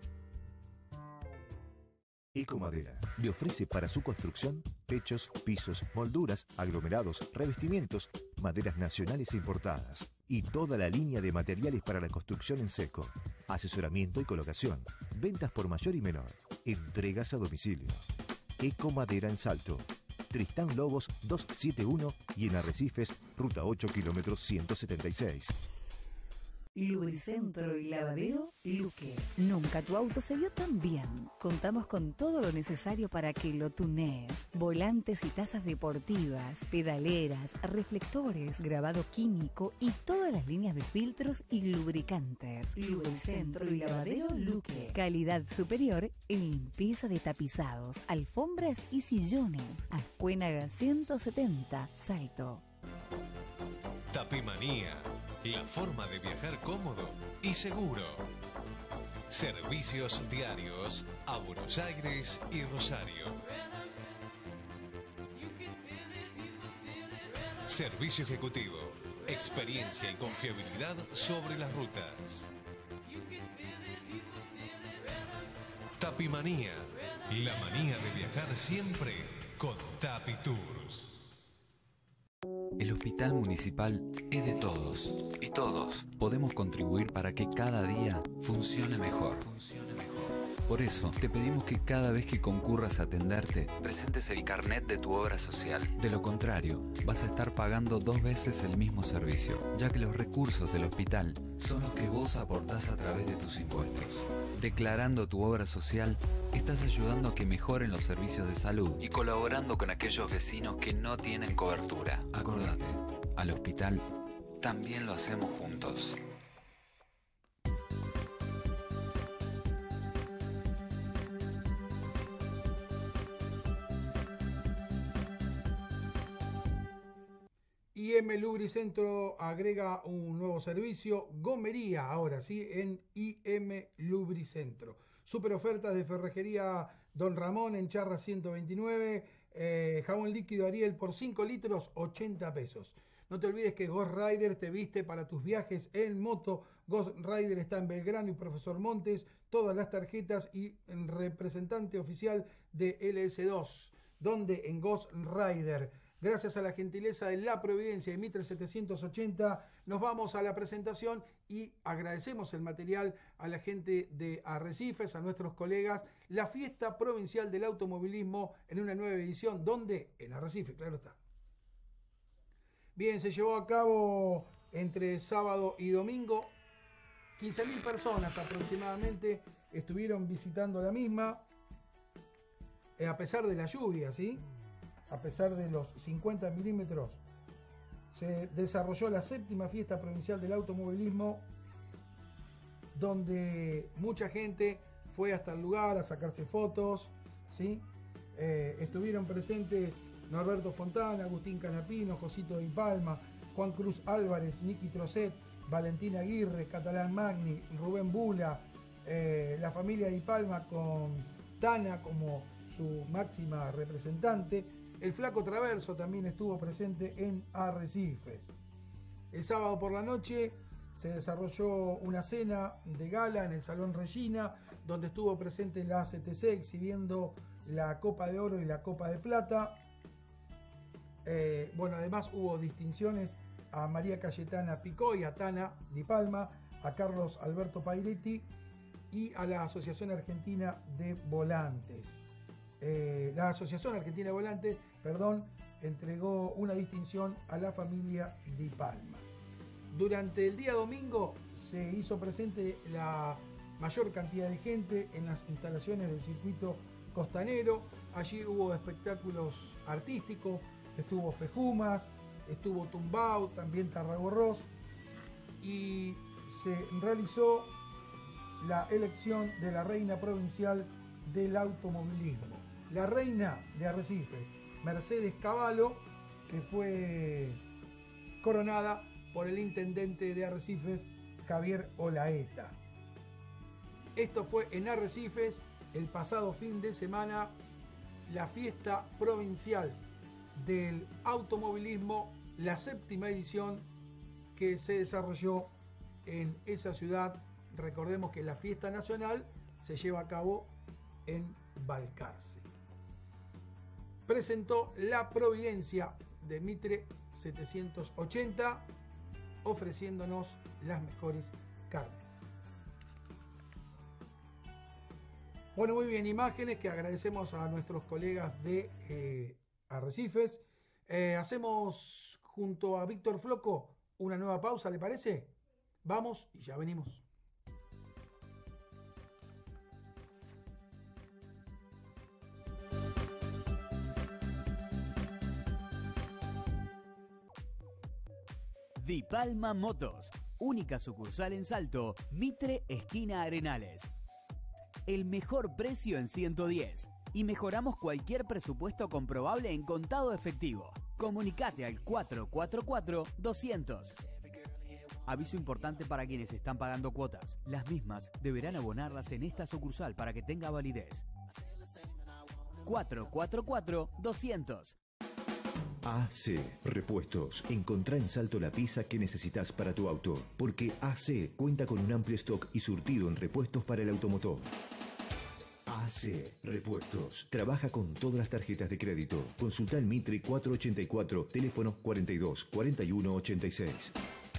Speaker 11: Ecomadera le ofrece para su construcción techos, pisos, molduras, aglomerados, revestimientos, maderas nacionales e importadas y toda la línea de materiales para la construcción en seco, asesoramiento y colocación, ventas por mayor y menor, entregas a domicilio. Ecomadera en Salto, Tristán Lobos 271 y en Arrecifes, ruta 8 kilómetros 176.
Speaker 12: Lubricentro y lavadero Luque. Nunca tu auto se vio tan bien. Contamos con todo lo necesario para que lo tunees. Volantes y tazas deportivas, pedaleras, reflectores, grabado químico y todas las líneas de filtros y lubricantes. Lubricentro y lavadero Luque. Calidad superior en limpieza de tapizados, alfombras y sillones. Ascuénaga 170, Salto.
Speaker 13: Tapimanía, la forma de viajar cómodo y seguro. Servicios diarios a Buenos Aires y Rosario. Servicio ejecutivo. Experiencia y confiabilidad sobre las rutas. Tapimanía. La manía de viajar siempre con Tapi Tours.
Speaker 14: El hospital municipal es de todos y todos podemos contribuir para que cada día funcione mejor. Por eso, te pedimos que cada vez que concurras a atenderte, presentes el carnet de tu obra social. De lo contrario, vas a estar pagando 2 veces el mismo servicio, ya que los recursos del hospital son los que vos aportás a través de tus impuestos. Declarando tu obra social, estás ayudando a que mejoren los servicios de salud y colaborando con aquellos vecinos que no tienen cobertura. Acordate, al hospital también lo hacemos juntos.
Speaker 1: IM Lubricentro agrega un nuevo servicio, gomería, ahora sí, en IM Lubricentro. Super ofertas de ferretería Don Ramón en Charra 129, jabón líquido Ariel por 5 litros, 80 pesos. No te olvides que Ghost Rider te viste para tus viajes en moto. Ghost Rider está en Belgrano y Profesor Montes, todas las tarjetas y representante oficial de LS2. ¿Dónde? En Ghost Rider. Gracias a la gentileza de La Providencia de Mitre 780, nos vamos a la presentación y agradecemos el material a la gente de Arrecifes, a nuestros colegas. La fiesta provincial del automovilismo en una nueva edición. ¿Dónde? En Arrecifes, claro está. Bien, se llevó a cabo entre sábado y domingo. 15.000 personas aproximadamente estuvieron visitando la misma, a pesar de la lluvia, ¿sí? A pesar de los 50 milímetros, se desarrolló la 7ª fiesta provincial del automovilismo, donde mucha gente fue hasta el lugar a sacarse fotos, ¿sí? Estuvieron presentes Norberto Fontana, Agustín Canapino, Josito Di Palma, Juan Cruz Álvarez, Niki Trocet, Valentín Aguirre, Catalán Magni, Rubén Bula, la familia Di Palma con Tana como su máxima representante. El Flaco Traverso también estuvo presente en Arrecifes. El sábado por la noche se desarrolló una cena de gala en el Salón Regina, donde estuvo presente la CTC exhibiendo la Copa de Oro y la Copa de Plata. Además hubo distinciones a María Cayetana Picoy, a Tana Di Palma, a Carlos Alberto Pairetti y a la Asociación Argentina de Volantes. La Asociación Argentina de Volantes, entregó una distinción a la familia Di Palma. Durante el día domingo se hizo presente la mayor cantidad de gente en las instalaciones del circuito costanero. Allí hubo espectáculos artísticos, estuvo Fejumas, estuvo Tumbao, también Tarragorros, y se realizó la elección de la reina provincial del automovilismo. La reina de Arrecifes, Mercedes Cavallo, que fue coronada por el intendente de Arrecifes, Javier Olaeta. Esto fue en Arrecifes el pasado fin de semana, la fiesta provincial del automovilismo, la 7ª edición que se desarrolló en esa ciudad. Recordemos que la fiesta nacional se lleva a cabo en Balcarce. Presentó La Providencia de Mitre 780, ofreciéndonos las mejores carnes. Bueno, muy bien, imágenes que agradecemos a nuestros colegas de Arrecifes. Hacemos junto a Víctor Floco una nueva pausa, ¿le parece? Vamos y ya venimos.
Speaker 5: Di Palma Motos, única sucursal en Salto, Mitre, esquina Arenales. El mejor precio en 110 y mejoramos cualquier presupuesto comprobable en contado efectivo. Comunicate al 444-200. Aviso importante para quienes están pagando cuotas. Las mismas deberán abonarlas en esta sucursal para que tenga validez. 444-200.
Speaker 11: AC Repuestos. Encontrá en Salto la pieza que necesitas para tu auto, porque AC cuenta con un amplio stock y surtido en repuestos para el automotor. AC Repuestos. Trabaja con todas las tarjetas de crédito. Consulta el Mitre 484, teléfono 42 41 86.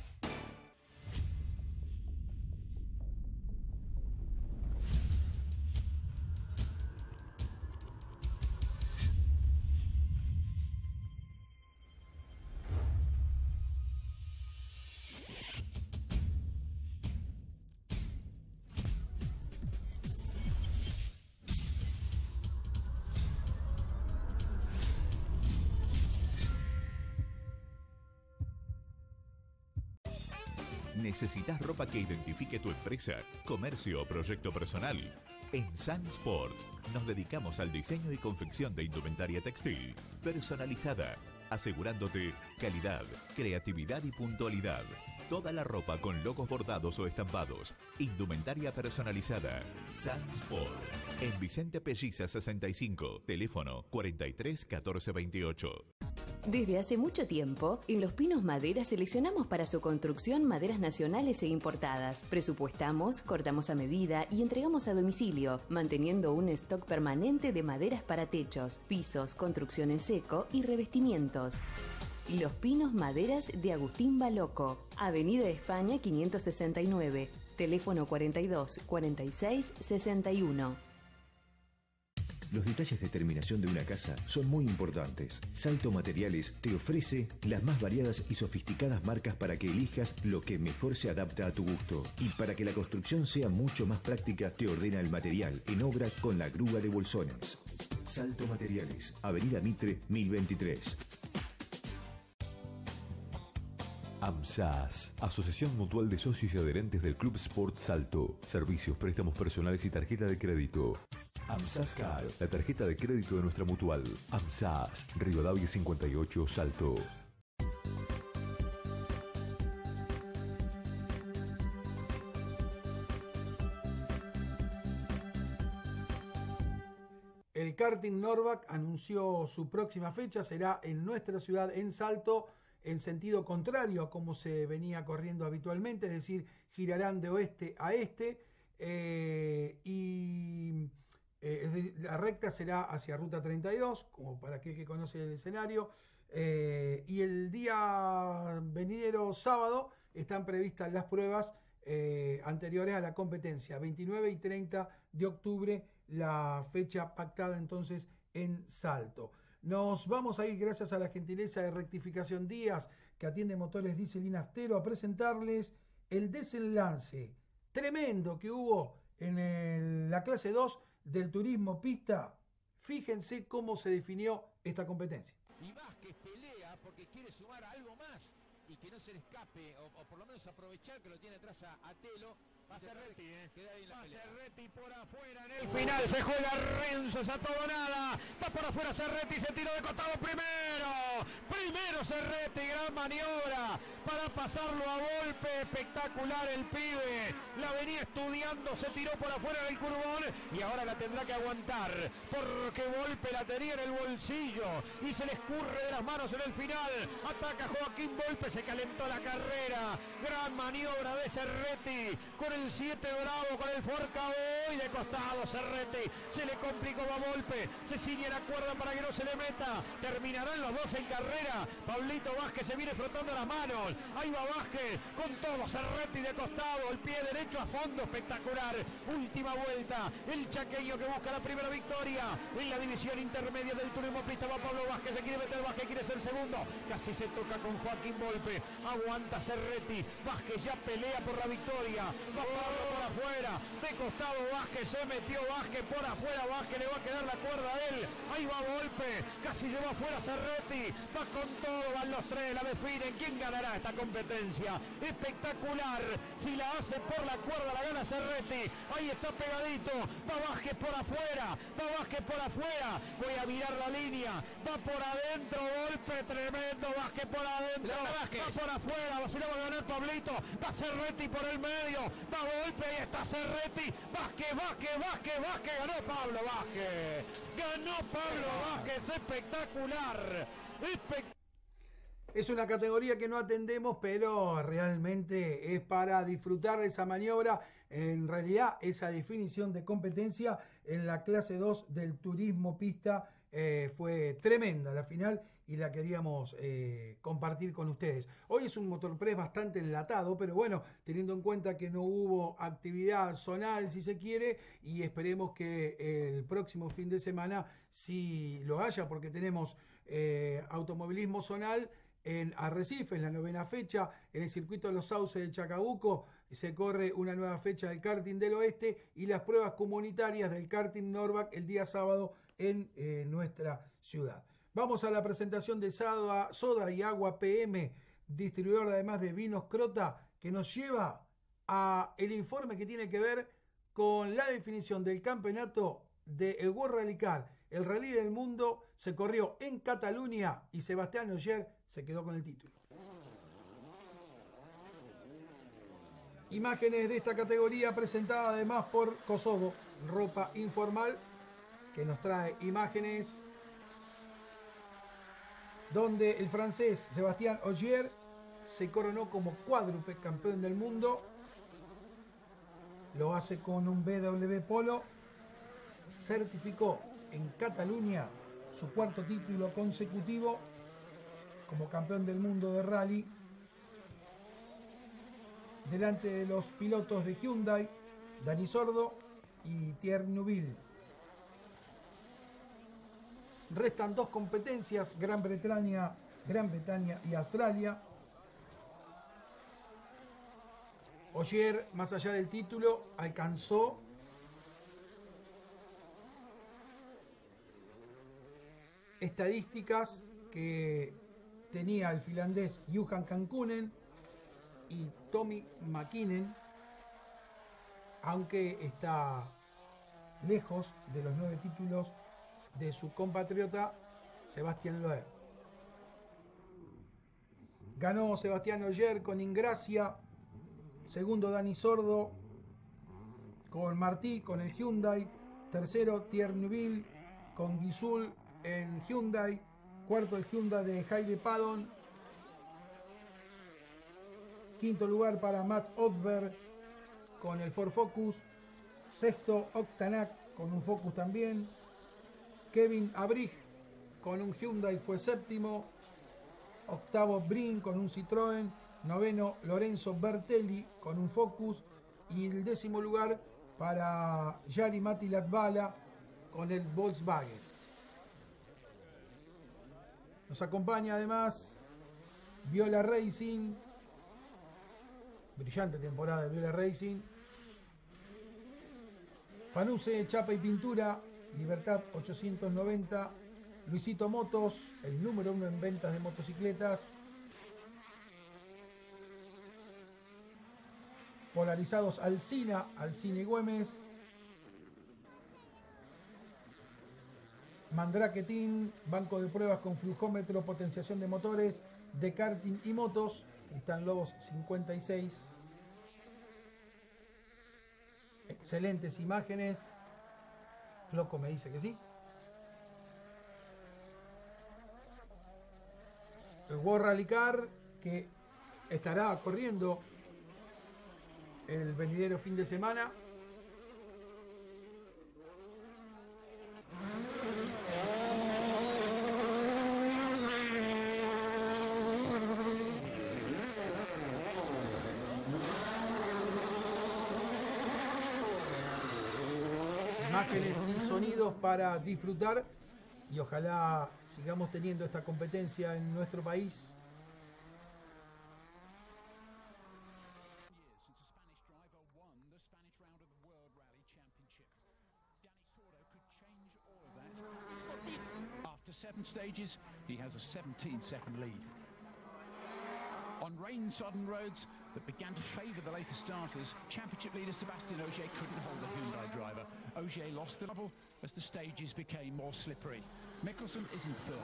Speaker 4: ¿Necesitas ropa que identifique tu empresa, comercio o proyecto personal? En Sunsport nos dedicamos al diseño y confección de indumentaria textil personalizada, asegurándote calidad, creatividad y puntualidad. Toda la ropa con logos bordados o estampados. Indumentaria personalizada. Sunsport. En Vicente Pelliza 65. Teléfono 43 14 28.
Speaker 15: Desde hace mucho tiempo, en Los Pinos Maderas seleccionamos para su construcción maderas nacionales e importadas. Presupuestamos, cortamos a medida y entregamos a domicilio, manteniendo un stock permanente de maderas para techos, pisos, construcción en seco y revestimientos. Los Pinos Maderas de Agustín Baloco, Avenida España 569, teléfono 42 46 61.
Speaker 11: Los detalles de terminación de una casa son muy importantes. Salto Materiales te ofrece las más variadas y sofisticadas marcas para que elijas lo que mejor se adapta a tu gusto. Y para que la construcción sea mucho más práctica, te ordena el material en obra con la grúa de bolsones. Salto Materiales, Avenida Mitre 1023.
Speaker 10: AMSAS, Asociación Mutual de Socios y Adherentes del Club Sport Salto. Servicios, préstamos personales y tarjeta de crédito. AMSAS Car, la tarjeta de crédito de nuestra mutual. AMSAS, Rivadavia 58, Salto.
Speaker 1: El karting Norvac anunció su próxima fecha, será en nuestra ciudad, en Salto, en sentido contrario a como se venía corriendo habitualmente, es decir, girarán de oeste a este la recta será hacia Ruta 32, como para aquel que conoce el escenario, y el día venidero sábado están previstas las pruebas anteriores a la competencia, 29 y 30 de octubre, la fecha pactada entonces en Salto. Nos vamos a ir, gracias a la gentileza de Rectificación Díaz, que atiende motores diésel y naftero, a presentarles el desenlace tremendo que hubo en la clase 2 del turismo pista. Fíjense cómo se definió esta competencia.
Speaker 17: Y Vázquez pelea porque quiere sumar algo más y que no se le escape, o por lo menos aprovechar que lo tiene atrás a Telo. Va Cerretti, va Cerretti por afuera en el final, se juega Renzo, es a todo nada, va por afuera Cerretti, se tiró de costado primero Cerretti, gran maniobra para pasarlo a golpe, espectacular el pibe, la venía estudiando, se tiró por afuera del curbón y ahora la tendrá que aguantar, porque Volpe la tenía en el bolsillo y se le escurre de las manos en el final, ataca Joaquín Volpe, se calentó la carrera, gran maniobra de Cerretti, con el 7 Bravo, con el Forca y de costado Cerretti, se le complicó a Volpe, se ciñe la cuerda para que no se le meta, terminarán los dos en carrera, Pablito Vázquez se viene frotando las manos, ahí va Vázquez, con todo Cerretti de costado, el pie derecho a fondo, espectacular, última vuelta, el chaqueño que busca la primera victoria, en la división intermedia del turismo pista va Pablo Vázquez, se quiere meter Vázquez, quiere ser segundo, casi se toca con Joaquín Volpe, aguanta Cerretti, Vázquez ya pelea por la victoria, va Pablo por afuera, de costado Vázquez, se metió Vázquez por afuera, Vázquez le va a quedar la cuerda a él, ahí va Volpe, casi lleva afuera Cerretti, va con todo, van los tres, la definen, ¿quién ganará esta competencia. Espectacular. Si la hace por la cuerda, la gana Cerretti. Ahí está pegadito. Va Vázquez por afuera. Voy a mirar la línea. Va por adentro. Golpe tremendo. Vázquez por adentro. Va por afuera. Se lo va a ganar Pablito. Va Cerretti por el medio. Va golpe. Ahí está Cerretti. Vázquez. Ganó Pablo Vázquez. Espectacular.
Speaker 1: Es una categoría que no atendemos, pero realmente es para disfrutar de esa maniobra. En realidad, esa definición de competencia en la clase 2 del turismo pista fue tremenda la final y la queríamos compartir con ustedes. Hoy es un motorpress bastante enlatado, pero bueno, teniendo en cuenta que no hubo actividad zonal, si se quiere, y esperemos que el próximo fin de semana sí lo haya, porque tenemos automovilismo zonal en Arrecife, en la 9ª fecha, en el circuito de los Sauces de Chacabuco se corre una nueva fecha del karting del oeste y las pruebas comunitarias del karting Norbac el día sábado en nuestra ciudad. Vamos a la presentación de Soda y Agua PM, distribuidor además de vinos Crota, que nos lleva a el informe que tiene que ver con la definición del campeonato del World Rally Car. El Rally del Mundo se corrió en Cataluña y Sebastián Ogier se quedó con el título. Imágenes de esta categoría presentada además por Kosovo, ropa informal, que nos trae imágenes donde el francés Sebastián Ogier se coronó como cuádruple campeón del mundo. Lo hace con un BW Polo. Certificó en Cataluña su cuarto título consecutivo como campeón del mundo de rally, delante de los pilotos de Hyundai, Dani Sordo y Thierry Neuville. Restan dos competencias, Gran Bretaña y Australia. Ogier, más allá del título, alcanzó estadísticas que tenía el finlandés Johan Kankkunen y Tommy Mäkinen, aunque está lejos de los 9 títulos de su compatriota Sebastián Loeb. Ganó Sebastián Ogier con Ingracia, segundo Dani Sordo con Martí con el Hyundai, tercero Thierry Neuville con Gisul en Hyundai, cuarto el Hyundai de Heidi Paddon, quinto lugar para Mats Odberg con el Ford Focus, sexto Octanac con un Focus también, Kevin Abrich con un Hyundai fue séptimo, octavo Brin con un Citroën, noveno Lorenzo Bertelli con un Focus y el décimo lugar para Jari Matti Latvala con el Volkswagen. Nos acompaña además Viola Racing, brillante temporada de Viola Racing, Fanuse, Chapa y Pintura, Libertad 890, Luisito Motos, el número 1 en ventas de motocicletas, Polarizados Alcina y Güemes, Mandrake Team, banco de pruebas con flujómetro, potenciación de motores, de karting y motos, Cristán Lobos 56. Excelentes imágenes. Floco me dice que sí. El World Rally Car que estará corriendo el venidero fin de semana. Imágenes y sonidos para disfrutar y ojalá sigamos teniendo esta competencia en nuestro país.
Speaker 18: After 7 stages, he has a 17-second lead. On rain-sodden roads that began to favour the later starters. Championship leader Sébastien Ogier couldn't hold the Hyundai driver. Ogier lost the double as the stages became more slippery. Mikkelsen is in third.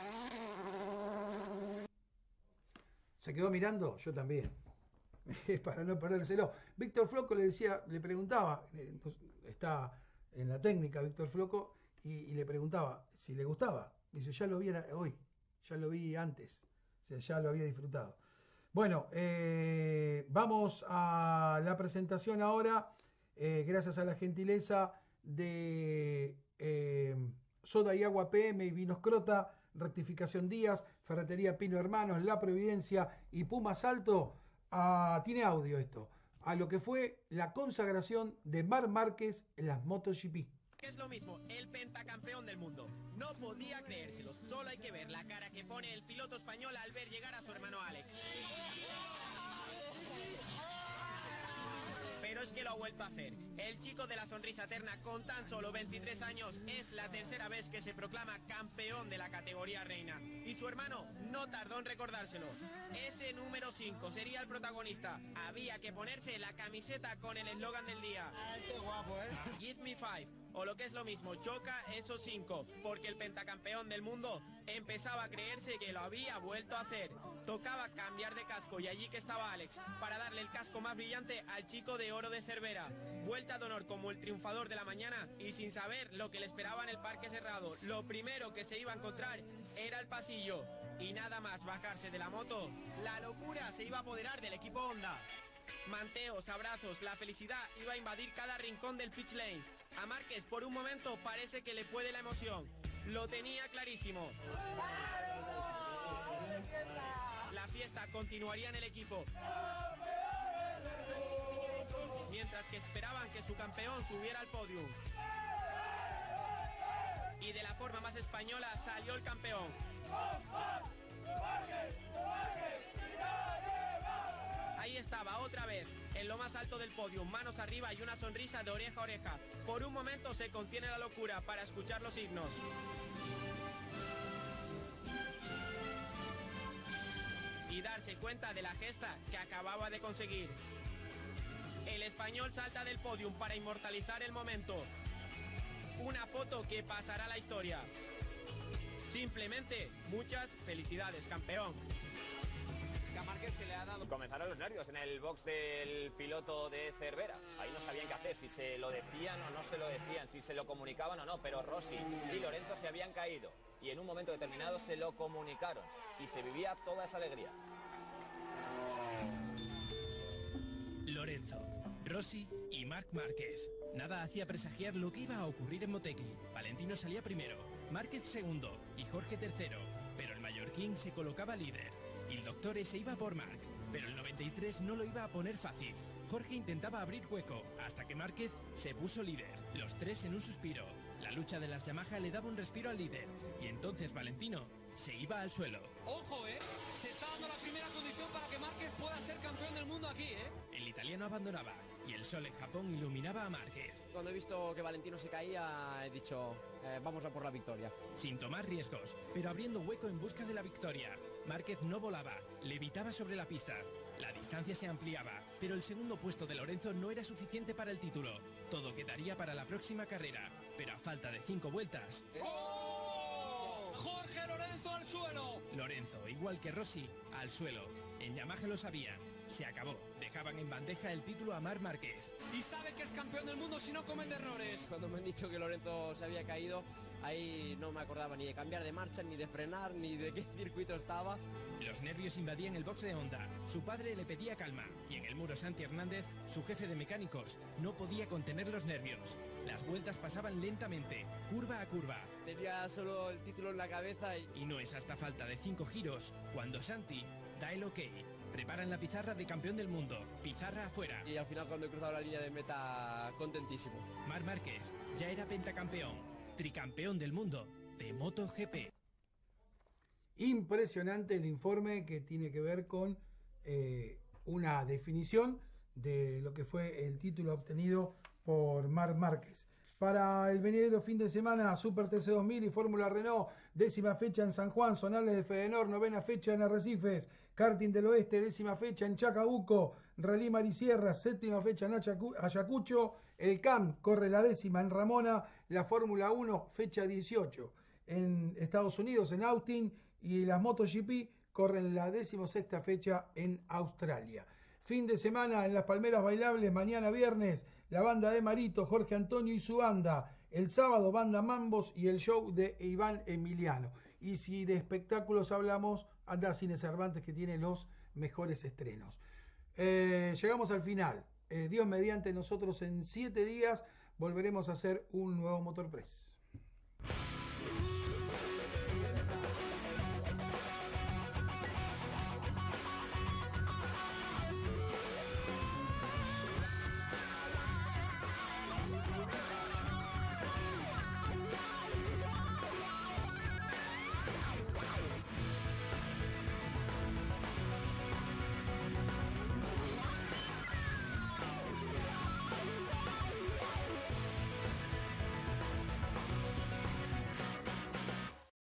Speaker 1: ¿Se quedó mirando? Yo también. Para no perdérselo. Víctor Floco le preguntaba, está en la técnica Víctor Floco, y le preguntaba si le gustaba. Dice, ya lo vi hoy, ya lo vi antes, o sea, ya lo había disfrutado. Bueno, vamos a la presentación ahora, gracias a la gentileza de Soda y Agua PM y Vinos Crota, Rectificación Díaz, Ferretería Pino Hermanos, La Providencia y Puma Salto. Tiene audio esto, a lo que fue la consagración de Marc Márquez en las MotoGP.
Speaker 19: Es lo mismo, el pentacampeón del mundo. No podía creérselo, solo hay que ver la cara que pone el piloto español al ver llegar a su hermano Alex. Pero es que lo ha vuelto a hacer. El chico de la sonrisa eterna con tan solo 23 años es la tercera vez que se proclama campeón de la categoría reina. Y su hermano no tardó en recordárselo. Ese número 5 sería el protagonista. Había que ponerse la camiseta con el eslogan del día. ¡Qué guapo, Give me 5. O lo que es lo mismo, choca esos 5, porque el pentacampeón del mundo empezaba a creerse que lo había vuelto a hacer. Tocaba cambiar de casco y allí que estaba Alex, para darle el casco más brillante al chico de oro de Cervera. Vuelta de honor como el triunfador de la mañana y sin saber lo que le esperaba en el parque cerrado. Lo primero que se iba a encontrar era el pasillo. Y nada más bajarse de la moto, la locura se iba a apoderar del equipo Honda. Manteos, abrazos, la felicidad iba a invadir cada rincón del pitch lane. A Márquez por un momento parece que le puede la emoción. Lo tenía clarísimo. La fiesta continuaría en el equipo. Mientras que esperaban que su campeón subiera al podium. Y de la forma más española salió el campeón. Ahí estaba otra vez, en lo más alto del podio, manos arriba y una sonrisa de oreja a oreja. Por un momento se contiene la locura para escuchar los himnos. Y darse cuenta de la gesta que acababa de conseguir. El español salta del podium para inmortalizar el momento. Una foto que pasará a la historia. Simplemente, muchas felicidades, campeón.
Speaker 20: A Márquez se le ha dado. Comenzaron los nervios en el box del piloto de Cervera. Ahí no sabían qué hacer, si se lo decían o no se lo decían, si se lo comunicaban o no, pero Rossi y Lorenzo se habían caído y en un momento determinado se lo comunicaron y se vivía toda esa alegría.
Speaker 21: Lorenzo, Rossi y Marc Márquez. Nada hacía presagiar lo que iba a ocurrir en Motegi. Valentino salía primero, Márquez segundo y Jorge tercero, pero el mallorquín se colocaba líder. Y el doctor se iba por Marc, pero el 93 no lo iba a poner fácil. Jorge intentaba abrir hueco, hasta que Márquez se puso líder. Los tres en un suspiro. La lucha de las Yamaha le daba un respiro al líder. Y entonces Valentino se iba al suelo.
Speaker 22: ¡Ojo, Se está dando la primera condición para que Márquez pueda ser campeón del mundo aquí,
Speaker 21: El italiano abandonaba, y el sol en Japón iluminaba a Márquez.
Speaker 23: Cuando he visto que Valentino se caía, he dicho, vamos a por la victoria.
Speaker 21: Sin tomar riesgos, pero abriendo hueco en busca de la victoria. Márquez no volaba, levitaba sobre la pista. La distancia se ampliaba, pero el segundo puesto de Lorenzo no era suficiente para el título. Todo quedaría para la próxima carrera, pero a falta de 5 vueltas...
Speaker 22: ¡Oh! ¡Jorge Lorenzo al suelo!
Speaker 21: Lorenzo, igual que Rossi, al suelo. En Yamaha lo sabían. Se acabó. Dejaban en bandeja el título a Marc Márquez.
Speaker 22: Y sabe que es campeón del mundo si no comete errores.
Speaker 23: Cuando me han dicho que Lorenzo se había caído, ahí no me acordaba ni de cambiar de marcha, ni de frenar, ni de qué circuito estaba.
Speaker 21: Los nervios invadían el box de Honda. Su padre le pedía calma. Y en el muro Santi Hernández, su jefe de mecánicos, no podía contener los nervios. Las vueltas pasaban lentamente, curva a curva.
Speaker 23: Tenía solo el título en la cabeza
Speaker 21: y no es hasta falta de 5 giros cuando Santi da el ok. Preparan la pizarra de campeón del mundo. Pizarra afuera.
Speaker 23: Y al final cuando he cruzado la línea de meta, contentísimo.
Speaker 21: Marc Márquez ya era pentacampeón, tricampeón del mundo de MotoGP.
Speaker 1: Impresionante el informe que tiene que ver con una definición de lo que fue el título obtenido por Marc Márquez. Para el venidero fin de semana, Super TC2000 y Fórmula Renault, 10ª fecha en San Juan, Zonales de Fedenor, 9ª fecha en Arrecifes, Karting del Oeste, 10ª fecha en Chacabuco, Rally Marisierra, 7ª fecha en Ayacucho, el CAM corre la 10ª en Ramona, la Fórmula 1, fecha 18 en Estados Unidos, en Austin, y las MotoGP corren la 16ª fecha en Australia. Fin de semana en las Palmeras Bailables, mañana viernes, la banda de Marito, Jorge Antonio y su banda. El sábado, banda Mambos y el show de Iván Emiliano. Y si de espectáculos hablamos, anda Cine Cervantes, que tiene los mejores estrenos. Llegamos al final. Dios mediante, nosotros en 7 días volveremos a hacer un nuevo Motor Press.